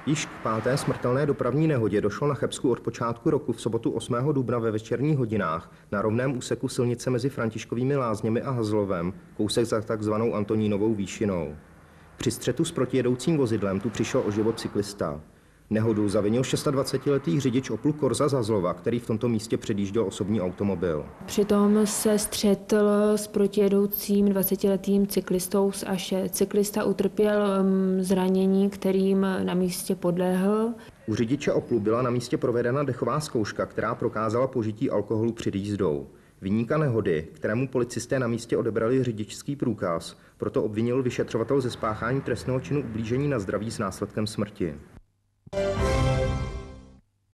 Již k 5. smrtelné dopravní nehodě došlo na Chebsku od počátku roku v sobotu 8. dubna ve večerních hodinách na rovném úseku silnice mezi Františkovými Lázněmi a Hazlovem, kousek za takzvanou Antonínovou výšinou. Při střetu s protijedoucím vozidlem tu přišel o život cyklista. Nehodu zavinil 26letý řidič Oplu Corsa z Hazlova, který v tomto místě předjížděl osobní automobil. Přitom se střetl s protijedoucím 20letým cyklistou z Aše. Cyklista utrpěl zranění, kterým na místě podlehl. U řidiče Oplu byla na místě provedena dechová zkouška, která prokázala požití alkoholu před jízdou. Viníka nehody, kterému policisté na místě odebrali řidičský průkaz, proto obvinil vyšetřovatel ze spáchání trestného činu ublížení na zdraví s následkem smrti.